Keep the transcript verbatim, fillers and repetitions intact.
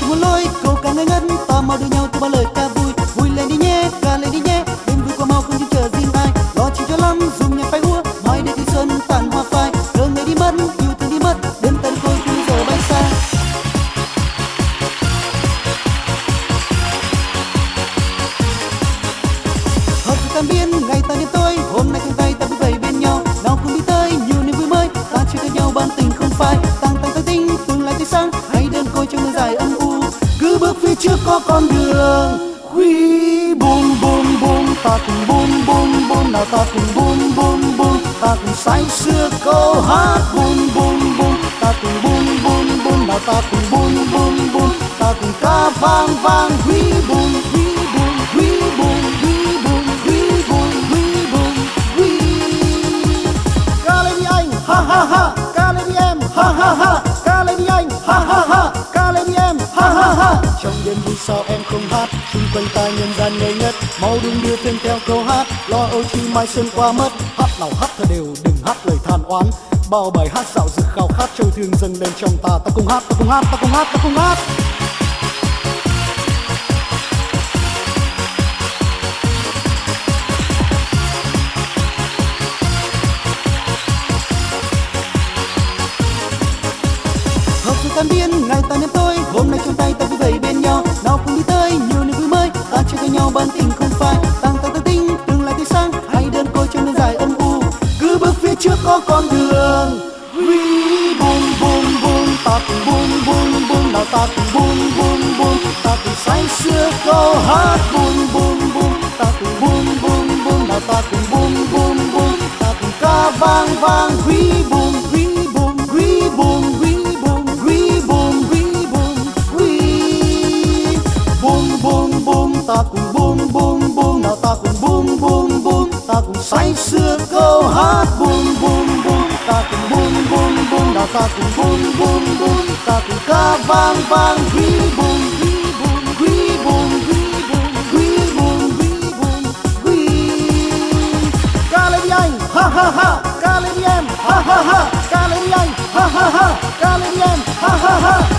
muốn lối câu ca ngây ngất tò mò đưa nhau từ bao lời ca vui. Vui lên đi nhé, ca lên đi nhé, đêm vui qua mau không chừng chờ riêng ai. Lo chỉ cho lắm dùng nhạc phai úa, mai đây thì xuân tàn hoa phai. Cờ ngày đi mất, yêu thương đi mất, đêm tân khôi cuối giờ bay xa. Hợp với tan biến ngày ta đến tối, hôm nay trong tay ta vui vầy bên nhau. Nào cùng đi tới nhiều niềm vui mới, ta chia cho nhau ban tình không phai. Tăng tăng tăng tinh, tương lai tươi sáng, hãy đơn côi trong đường dài âm u. Cứ bước phía trước có con đường quý. Bum bum bum, ta cùng bum bum bum, nào ta cùng bum bum bum, ta cùng say sưa câu hát. Bum bum bum, ta cùng bum bum bum, nào ta cùng bum bum bum, ta cùng ca vang vang quý. Bum quý bum quý bum quý bum quý bum quý bum quý. Ca lên đi anh, ha ha ha, ca lên đi em, ha ha ha, ca lên đi anh, ha ha ha, ca lên đi em, ha ha ha. Trong đêm vui sao em không hát, xung quanh ta nhân gian ngây ngất. Mau đừng đưa thêm theo câu hát, lo âu chi mai xuân qua mất. Hát nào hát thật đều, đừng hát lời than oán. Bao bài hát dạo dực khao khát trôi thương dâng lên trong ta. Ta cùng hát, ta cùng hát, ta cùng hát, ta cùng hát. Hợp sự tan biến ngày ta đến tối, hôm nay trong tay ta vui vầy bên nhau. Nào cùng đi tới nhiều niềm vui mới, ta chia cho nhau ban tình không phai. Tăng tăng tăng tinh, tương lai tươi sáng, hãy đơn côi trong đường dài âm u. Cứ bước phía trước có con đường quý. Bum bum bum, ta cùng bum bum bum, nào ta cùng bum bum bum, ta cùng say sưa câu hát. Bum bum bum, ta cùng bum bum bum, nào ta cùng bum bum bum, ta cùng ca vang vang quý. Bum quý bum quý bum quý bum quý bum quý bum quý. Bum bum bum, ta cùng bum bum bum, nào ta cùng bum bum bum, ta cùng say sưa câu hát. Bum bum bum, ta cùng bum bum bum, nào ta cùng bum bum bum, ta cùng ca vang vang quý. Bum quý bum quý bum quý bum quý bum quý bum quý. Ca lên đi anh, ha ha ha, ca lên đi em, ha ha ha, ca lên đi anh, ha ha ha, ca lên đi em, ha ha ha.